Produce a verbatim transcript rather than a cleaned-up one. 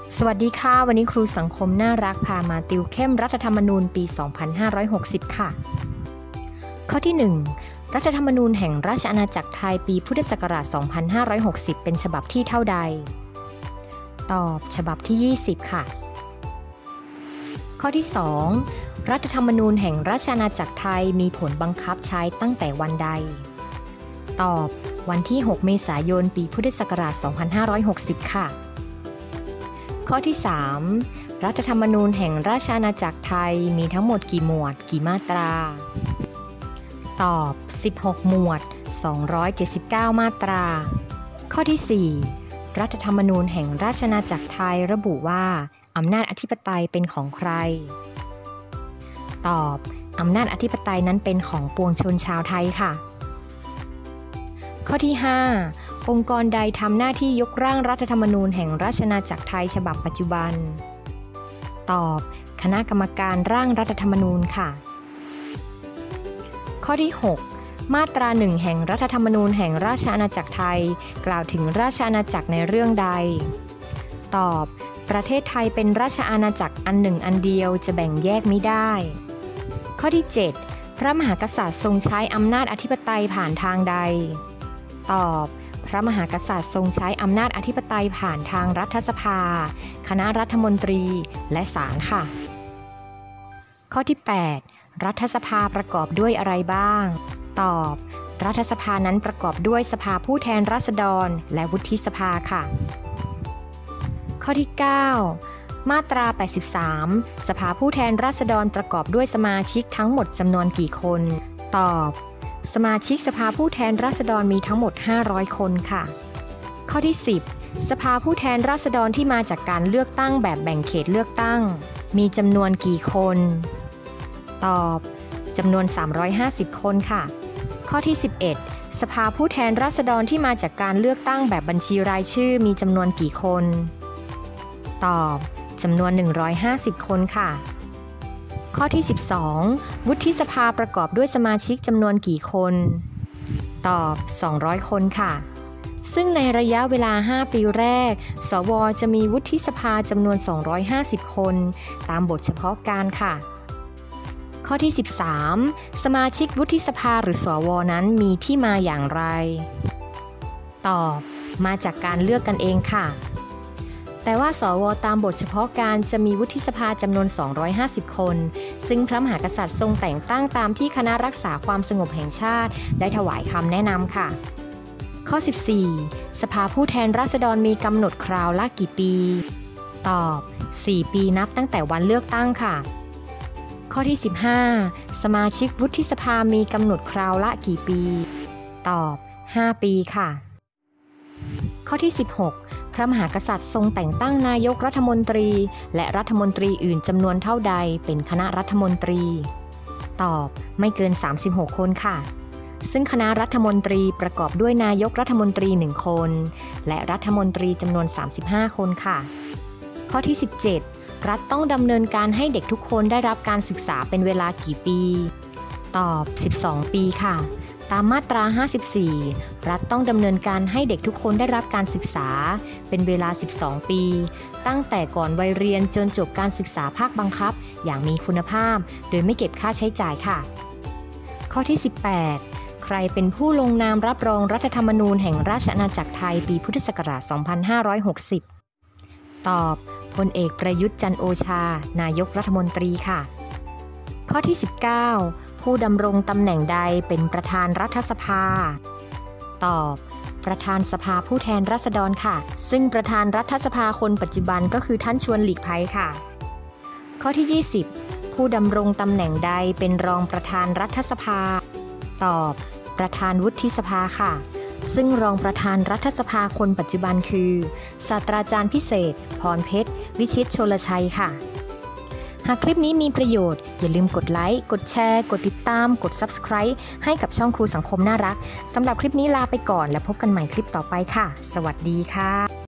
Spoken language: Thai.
สวัสดีค่ะวันนี้ครูสังคมน่ารักพามาติวเข้มรัฐธรรมนูญปี สองพันห้าร้อยหกสิบ ค่ะข้อที่ หนึ่ง รัฐธรรมนูญแห่งราชอาณาจักรไทยปีพุทธศักราช สองพันห้าร้อยหกสิบ เป็นฉบับที่เท่าใดตอบฉบับที่ ยี่สิบ ค่ะข้อที่ สอง รัฐธรรมนูญแห่งราชอาณาจักรไทยมีผลบังคับใช้ตั้งแต่วันใดตอบวันที่ หก เมษายน ปีพุทธศักราช สองพันห้าร้อยหกสิบ ค่ะข้อที่ สาม รัฐธรรมนูญแห่งราชอาณาจักรไทยมีทั้งหมดกี่หมวดกี่มาตราตอบ สิบหก หมวด สองร้อยเจ็ดสิบเก้า มาตราข้อที่ สี่ รัฐธรรมนูญแห่งราชอาณาจักรไทยระบุว่าอำนาจอธิปไตยเป็นของใครตอบอำนาจอธิปไตยนั้นเป็นของปวงชนชาวไทยค่ะข้อที่ ห้า องค์กรใดทำหน้าที่ยกร่างรัฐธรรมนูญแห่งราชอาณาจักรไทยฉบับปัจจุบันตอบคณะกรรมการร่างรัฐธรรมนูญค่ะข้อที่ หก มาตราหนึ่งแห่งรัฐธรรมนูญแห่งราชอาณาจักรไทยกล่าวถึงราชอาณาจักรในเรื่องใดตอบประเทศไทยเป็นราชอาณาจักรอันหนึ่งอันเดียวจะแบ่งแยกมิได้ข้อที่ เจ็ด พระมหากษัตริย์ทรงใช้อำนาจอธิปไตยผ่านทางใดตอบพระมหากษัตริย์ทรงใช้อำนาจอธิปไตยผ่านทางรัฐสภาคณะรัฐมนตรีและศาลค่ะข้อที่ แปด รัฐสภาประกอบด้วยอะไรบ้างตอบรัฐสภานั้นประกอบด้วยสภาผู้แทนราษฎรและวุฒิสภาค่ะข้อที่ เก้า มาตรา แปดสิบสาม สภาผู้แทนราษฎรประกอบด้วยสมาชิกทั้งหมดจำนวนกี่คนตอบสมาชิกสภาผู้แทนราษฎรมีทั้งหมดห้าร้อยคนค่ะข้อที่ สิบ สภาผู้แทนราษฎรที่มาจากการเลือกตั้งแบบแบ่งเขตเลือกตั้งมีจำนวนกี่คนตอบจำนวนสามร้อยห้าสิบคนค่ะข้อที่ สิบเอ็ด สภาผู้แทนราษฎรที่มาจากการเลือกตั้งแบบบัญชีรายชื่อมีจำนวนกี่คนตอบจำนวนหนึ่งร้อยห้าสิบคนค่ะข้อที่ สิบสอง วุฒิสภาประกอบด้วยสมาชิกจำนวนกี่คนตอบสองร้อยคนค่ะซึ่งในระยะเวลาห้าปีแรกสวจะมีวุฒิสภาจำนวนสองร้อยห้าสิบคนตามบทเฉพาะการค่ะข้อที่ สิบสาม สมาชิกวุฒิสภาหรือสวนั้นมีที่มาอย่างไรตอบมาจากการเลือกกันเองค่ะแต่ว่าสวตามบทเฉพาะการจะมีวุฒิสภาจำนวนสองร้อยห้าสิบคนซึ่งพระมหากษัตริย์ทรงแต่งตั้งตามที่คณะรักษาความสงบแห่งชาติได้ถวายคำแนะนำค่ะข้อ สิบสี่ สภาผู้แทนราษฎรมีกำหนดคราวละกี่ปีตอบสี่ปีนับตั้งแต่วันเลือกตั้งค่ะข้อที่ สิบห้า สมาชิกวุฒิสภามีกำหนดคราวละกี่ปีตอบห้าปีค่ะข้อที่ สิบหก พระมหากษัตริย์ทรงแต่งตั้งนายกรัฐมนตรีและรัฐมนตรีอื่นจำนวนเท่าใดเป็นคณะรัฐมนตรีตอบไม่เกินสามสิบหกคนค่ะซึ่งคณะรัฐมนตรีประกอบด้วยนายกรัฐมนตรีหนึ่งคนและรัฐมนตรีจำนวนสามสิบห้าคนค่ะข้อที่ สิบเจ็ด รัฐต้องดำเนินการให้เด็กทุกคนได้รับการศึกษาเป็นเวลากี่ปีตอบสิบสองปีค่ะตามมาตราห้าสิบสี่รัฐต้องดำเนินการให้เด็กทุกคนได้รับการศึกษาเป็นเวลาสิบสองปีตั้งแต่ก่อนวัยเรียนจนจบการศึกษาภาคบังคับอย่างมีคุณภาพโดยไม่เก็บค่าใช้จ่ายค่ะข้อที่ สิบแปด ใครเป็นผู้ลงนามรับรองรัฐธรรมนูญแห่งราชอาณาจักรไทยปีพุทธศักราช สองพันห้าร้อยหกสิบตอบพลเอกประยุทธ์จันทร์โอชานายกรัฐมนตรีค่ะข้อที่ สิบเก้า ผู้ดำรงตำแหน่งใดเป็นประธานรัฐสภาตอบประธานสภาผู้แทนราษฎรค่ะซึ่งประธานรัฐสภาคนปัจจุบันก็คือท่านชวนหลีกภัยค่ะข้อที่ ยี่สิบ ผู้ดำรงตำแหน่งใดเป็นรองประธานรัฐสภาตอบประธานวุฒิสภาค่ะซึ่งรองประธานรัฐสภาคนปัจจุบันคือศาสตราจารย์พิเศษพรเพชรวิชิตชลชัยค่ะหากคลิปนี้มีประโยชน์อย่าลืมกดไลค์กดแชร์กดติดตามกด ซับสไครบ์ ให้กับช่องครูสังคมน่ารักสำหรับคลิปนี้ลาไปก่อนและพบกันใหม่คลิปต่อไปค่ะสวัสดีค่ะ